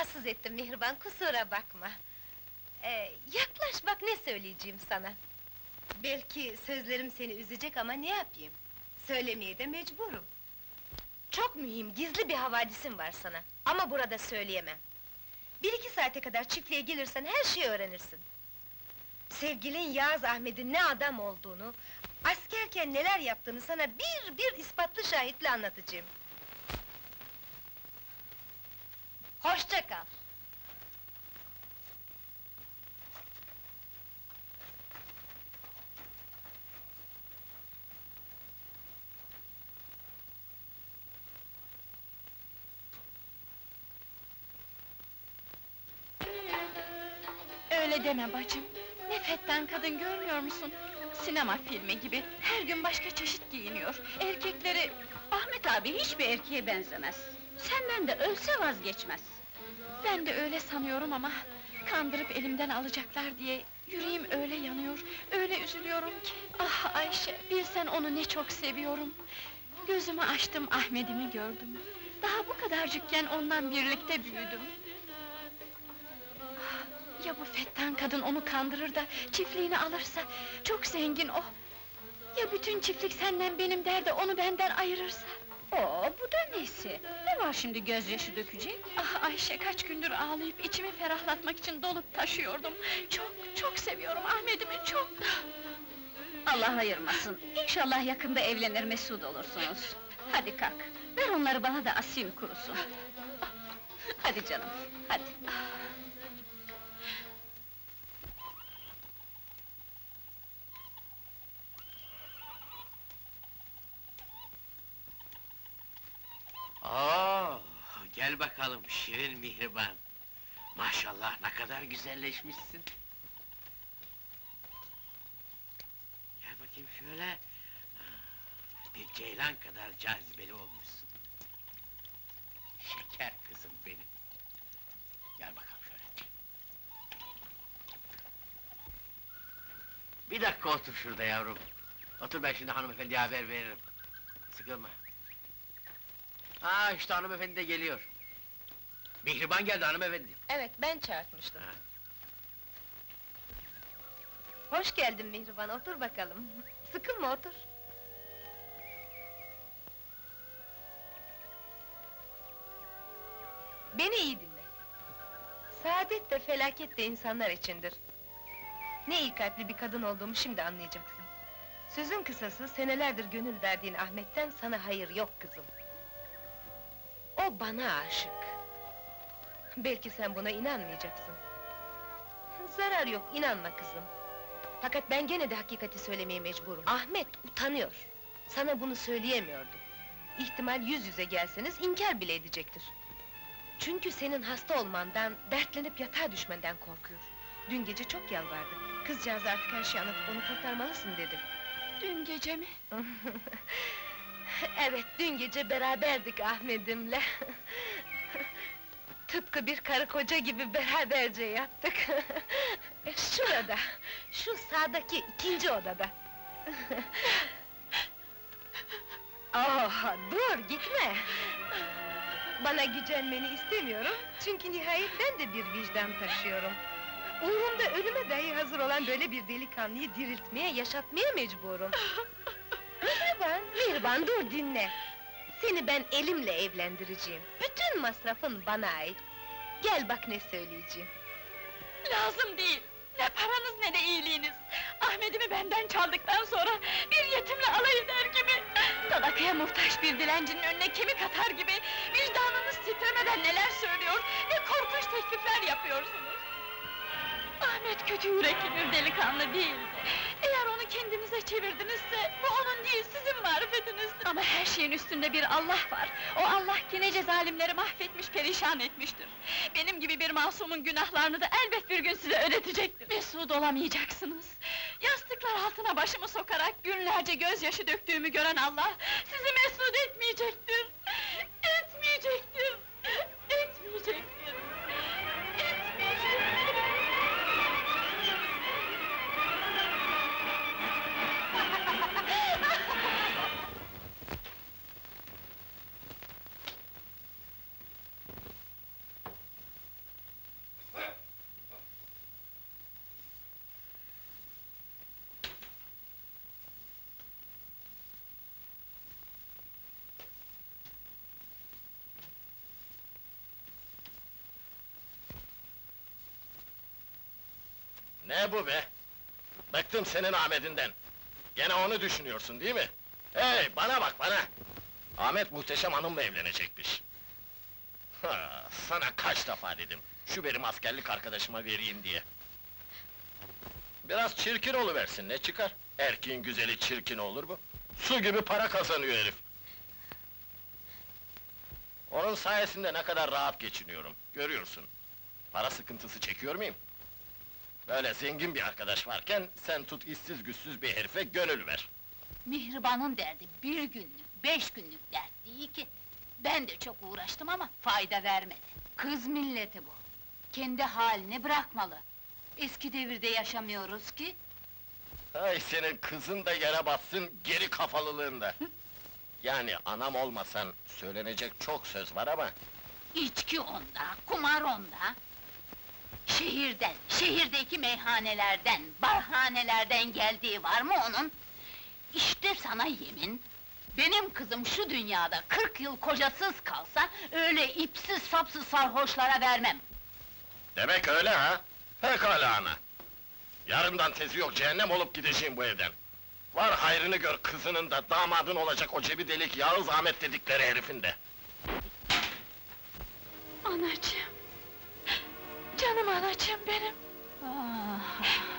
Rahatsız ettim Mihriban, kusura bakma. Yaklaş bak ne söyleyeceğim sana. Belki sözlerim seni üzecek ama ne yapayım? Söylemeye de mecburum. Çok mühim, gizli bir havadisim var sana. Ama burada söyleyemem. 1-2 saate kadar çiftliğe gelirsen her şeyi öğrenirsin. Sevgilin Yağız Ahmet'in ne adam olduğunu, askerken neler yaptığını sana bir ispatlı şahitle anlatacağım. Hoşça kal. Öyle deme bacım! Ne fettan kadın görmüyor musun? Sinema filmi gibi, her gün başka çeşit giyiniyor. Erkekleri... Ahmet abi hiçbir erkeğe benzemez. Senden de ölse vazgeçmez. Ben de öyle sanıyorum ama... Kandırıp elimden alacaklar diye... Yüreğim öyle yanıyor, öyle üzülüyorum ki... Ah Ayşe, bilsen onu ne çok seviyorum! Gözümü açtım, Ahmet'imi gördüm. Daha bu kadarcıkken ondan birlikte büyüdüm. Ya bu fettan kadın onu kandırır da çiftliğini alırsa, çok zengin o! Ya bütün çiftlik senden benim der de onu benden ayırırsa? Bu da nesi? Ne var şimdi gözyaşı dökecek? Ah Ayşe, kaç gündür ağlayıp içimi ferahlatmak için dolup taşıyordum! Çok seviyorum Ahmet'imi, çok! Allah ayırmasın, İnşallah yakında evlenir mesut olursunuz. Hadi kalk, ver onları bana da asayım kurusun. Hadi canım, hadi! Gel bakalım şirin Mihriban! Maşallah, ne kadar güzelleşmişsin! Gel bakayım şöyle! Bir ceylan kadar cazibeli olmuşsun! Şeker kızım benim! Gel bakalım şöyle! Bir dakika otur şurada yavrum! Otur, ben şimdi hanımefendiye haber veririm! Sıkılma! İşte hanımefendi de geliyor! Mihriban geldi hanımefendi! Evet, ben çağırtmıştım. Ha. Hoş geldin Mihriban, otur bakalım. Sıkılma, otur. Beni iyi dinle. Saadet de felaket de insanlar içindir. Ne iyi kalpli bir kadın olduğumu şimdi anlayacaksın. Sözün kısası, senelerdir gönül verdiğin Ahmet'ten sana hayır yok kızım. O bana aşık. Belki sen buna inanmayacaksın. Zarar yok, inanma kızım. Fakat ben gene de hakikati söylemeye mecburum. Ahmet utanıyor. Sana bunu söyleyemiyordu. İhtimal yüz yüze gelseniz inkar bile edecektir. Çünkü senin hasta olmandan, dertlenip yatağa düşmenden korkuyor. Dün gece çok yalvardı. Kızcağız artık her şeyi anlatıp onu kurtarmalısın dedi. Dün gece mi? Evet, dün gece beraberdik Ahmet'imle. Tıpkı bir karı koca gibi beraberce yattık. Şurada, şu sağdaki ikinci odada. Dur, gitme! Bana gücenmeni istemiyorum, çünkü nihayet ben de bir vicdan taşıyorum. Uğrumda ölüme dahi hazır olan böyle bir delikanlıyı diriltmeye, yaşatmaya mecburum. Mihriban, dur dinle! Seni ben elimle evlendireceğim. Bütün masrafın bana ait. Gel bak ne söyleyeceğim. Lazım değil! Ne paranız ne de iyiliğiniz! Ahmet'imi benden çaldıktan sonra bir yetimle alay eder gibi... Sadakaya muhtaç bir dilencinin önüne kemik atar gibi... Vicdanınız titremeden neler söylüyor, ne korkunç teklifler yapıyorsunuz! Ahmet kötü yürekli bir delikanlı değildi. Eğer onu kendinize çevirdinizse, bu onun değil, sizin marifetinizdir! Ama her şeyin üstünde bir Allah var! O Allah ki nice zalimleri mahvetmiş, perişan etmiştir! Benim gibi bir masumun günahlarını da elbet bir gün size ödetecektir! Mesut olamayacaksınız! Yastıklar altına başımı sokarak günlerce gözyaşı döktüğümü gören Allah, sizi mesut etmeyecektir! Etmeyecektir! Etmeyecektir! Ne bu be? Bıktım senin Ahmet'inden. Gene onu düşünüyorsun değil mi? Hey, bana bak bana! Ahmet Muhteşem Hanım'la evlenecekmiş. Ha, sana kaç defa dedim, şu benim askerlik arkadaşıma vereyim diye. Biraz çirkin oluversin, ne çıkar? Erkeğin güzeli çirkin olur mu? Su gibi para kazanıyor herif. Onun sayesinde ne kadar rahat geçiniyorum, görüyorsun. Para sıkıntısı çekiyor muyum? Böyle zengin bir arkadaş varken, sen tut işsiz güçsüz bir herife gönül ver. Mihriban'ın derdi 1 günlük, 5 günlük dert değil ki. Ben de çok uğraştım ama fayda vermedi. Kız milleti bu. Kendi halini bırakmalı. Eski devirde yaşamıyoruz ki. Hay senin kızın da yere batsın, geri kafalılığında! Yani anam olmasan, söylenecek çok söz var ama... İçki onda, kumar onda. Şehirden, şehirdeki meyhanelerden, barhanelerden geldiği var mı onun? İşte sana yemin, benim kızım şu dünyada 40 yıl kocasız kalsa, öyle ipsiz sapsız sarhoşlara vermem. Demek öyle ha? Pekala ana! Yarından tezi yok, cehennem olup gideceğim bu evden! Var hayrını gör kızının da, damadın olacak o cebi delik Yağız Ahmet dedikleri herifin de! Anacığım! Canım anacığım benim! Ah,